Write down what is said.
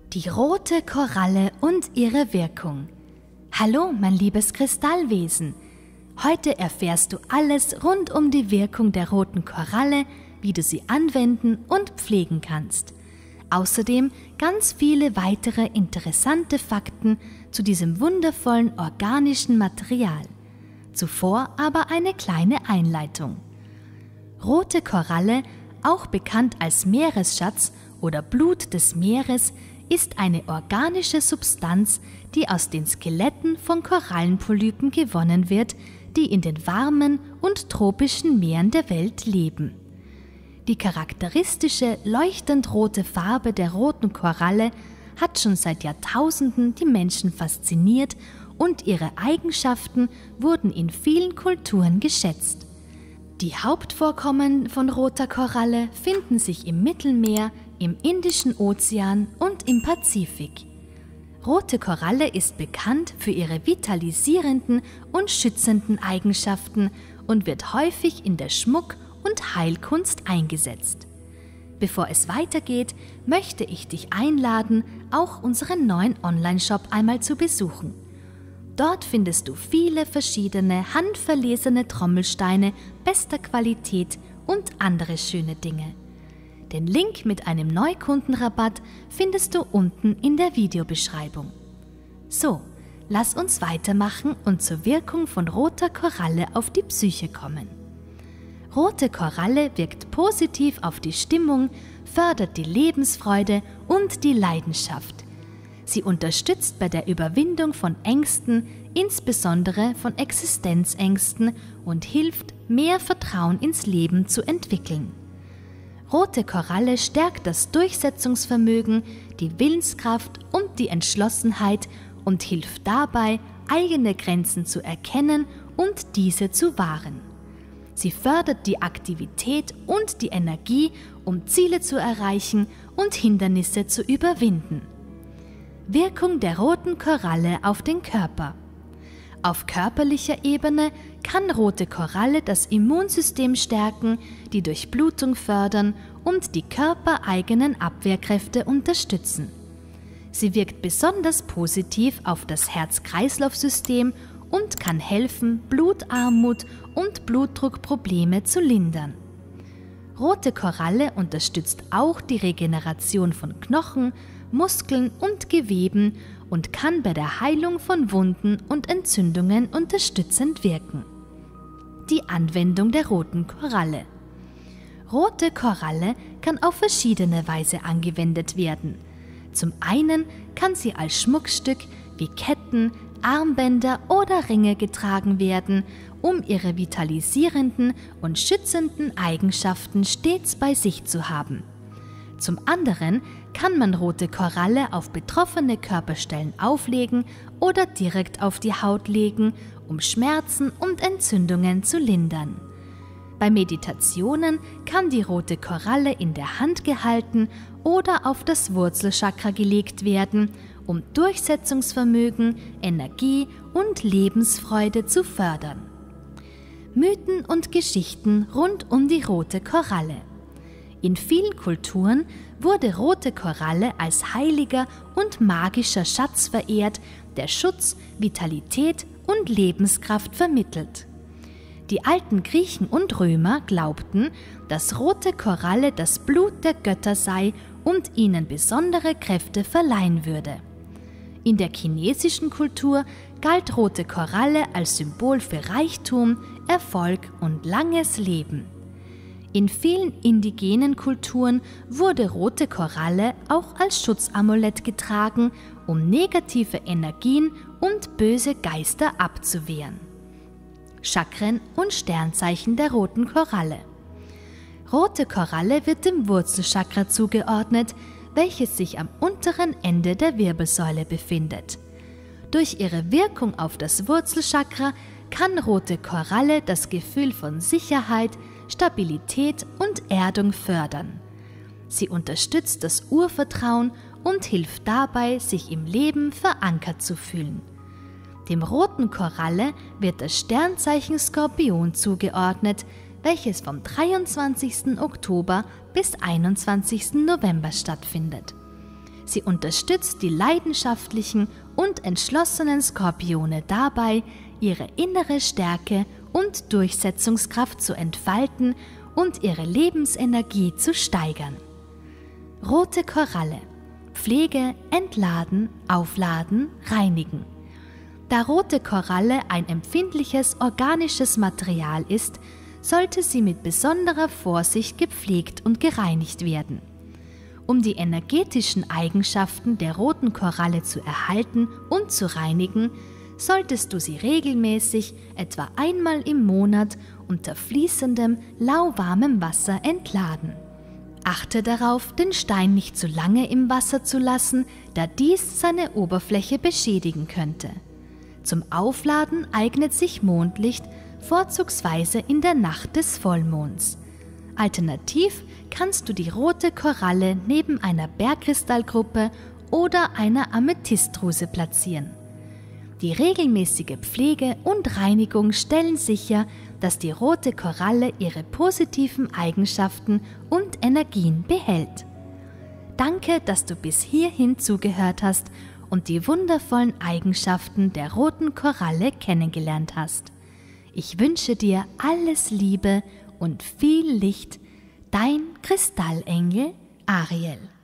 Die rote Koralle und ihre Wirkung. Hallo, mein liebes Kristallwesen. Heute erfährst du alles rund um die Wirkung der roten Koralle, wie du sie anwenden und pflegen kannst. Außerdem ganz viele weitere interessante Fakten zu diesem wundervollen organischen Material. Zuvor aber eine kleine Einleitung. Rote Koralle, auch bekannt als Meeresschatz oder Blut des Meeres, ist eine organische Substanz, die aus den Skeletten von Korallenpolypen gewonnen wird, die in den warmen und tropischen Meeren der Welt leben. Die charakteristische leuchtend rote Farbe der roten Koralle hat schon seit Jahrtausenden die Menschen fasziniert und ihre Eigenschaften wurden in vielen Kulturen geschätzt. Die Hauptvorkommen von roter Koralle finden sich im Mittelmeer, im Indischen Ozean und im Pazifik. Rote Koralle ist bekannt für ihre vitalisierenden und schützenden Eigenschaften und wird häufig in der Schmuck- und Heilkunst eingesetzt. Bevor es weitergeht, möchte ich dich einladen, auch unseren neuen Online-Shop einmal zu besuchen. Dort findest du viele verschiedene handverlesene Trommelsteine bester Qualität und andere schöne Dinge. Den Link mit einem Neukundenrabatt findest du unten in der Videobeschreibung. So, lass uns weitermachen und zur Wirkung von roter Koralle auf die Psyche kommen. Rote Koralle wirkt positiv auf die Stimmung, fördert die Lebensfreude und die Leidenschaft. Sie unterstützt bei der Überwindung von Ängsten, insbesondere von Existenzängsten, und hilft, mehr Vertrauen ins Leben zu entwickeln. Rote Koralle stärkt das Durchsetzungsvermögen, die Willenskraft und die Entschlossenheit und hilft dabei, eigene Grenzen zu erkennen und diese zu wahren. Sie fördert die Aktivität und die Energie, um Ziele zu erreichen und Hindernisse zu überwinden. Wirkung der roten Koralle auf den Körper. Auf körperlicher Ebene kann rote Koralle das Immunsystem stärken, die Durchblutung fördern und die körpereigenen Abwehrkräfte unterstützen. Sie wirkt besonders positiv auf das Herz-Kreislauf-System und kann helfen, Blutarmut und Blutdruckprobleme zu lindern. Rote Koralle unterstützt auch die Regeneration von Knochen, Muskeln und Geweben und kann bei der Heilung von Wunden und Entzündungen unterstützend wirken. Die Anwendung der roten Koralle. Rote Koralle kann auf verschiedene Weise angewendet werden. Zum einen kann sie als Schmuckstück wie Ketten, Armbänder oder Ringe getragen werden, um ihre vitalisierenden und schützenden Eigenschaften stets bei sich zu haben. Zum anderen kann man rote Koralle auf betroffene Körperstellen auflegen oder direkt auf die Haut legen, um Schmerzen und Entzündungen zu lindern. Bei Meditationen kann die rote Koralle in der Hand gehalten oder auf das Wurzelchakra gelegt werden, um Durchsetzungsvermögen, Energie und Lebensfreude zu fördern. Mythen und Geschichten rund um die rote Koralle. In vielen Kulturen wurde rote Koralle als heiliger und magischer Schatz verehrt, der Schutz, Vitalität und Lebenskraft vermittelt. Die alten Griechen und Römer glaubten, dass rote Koralle das Blut der Götter sei und ihnen besondere Kräfte verleihen würde. In der chinesischen Kultur galt rote Koralle als Symbol für Reichtum, Erfolg und langes Leben. In vielen indigenen Kulturen wurde rote Koralle auch als Schutzamulett getragen, um negative Energien und böse Geister abzuwehren. Chakren und Sternzeichen der roten Koralle. Rote Koralle wird dem Wurzelchakra zugeordnet, welches sich am unteren Ende der Wirbelsäule befindet. Durch ihre Wirkung auf das Wurzelchakra kann rote Koralle das Gefühl von Sicherheit, Stabilität und Erdung fördern. Sie unterstützt das Urvertrauen und hilft dabei, sich im Leben verankert zu fühlen. Dem roten Koralle wird das Sternzeichen Skorpion zugeordnet, welches vom 23. Oktober bis 21. November stattfindet. Sie unterstützt die leidenschaftlichen und entschlossenen Skorpione dabei, ihre innere Stärke und Durchsetzungskraft zu entfalten und ihre Lebensenergie zu steigern. Rote Koralle. Pflege, entladen, aufladen, reinigen. Da rote Koralle ein empfindliches organisches Material ist, sollte sie mit besonderer Vorsicht gepflegt und gereinigt werden. Um die energetischen Eigenschaften der roten Koralle zu erhalten und zu reinigen, solltest du sie regelmäßig, etwa einmal im Monat, unter fließendem, lauwarmem Wasser entladen. Achte darauf, den Stein nicht zu lange im Wasser zu lassen, da dies seine Oberfläche beschädigen könnte. Zum Aufladen eignet sich Mondlicht, vorzugsweise in der Nacht des Vollmonds. Alternativ kannst du die rote Koralle neben einer Bergkristallgruppe oder einer Amethystdruse platzieren. Die regelmäßige Pflege und Reinigung stellen sicher, dass die rote Koralle ihre positiven Eigenschaften und Energien behält. Danke, dass du bis hierhin zugehört hast und die wundervollen Eigenschaften der roten Koralle kennengelernt hast. Ich wünsche dir alles Liebe und viel Licht, dein Kristallengel Ariel.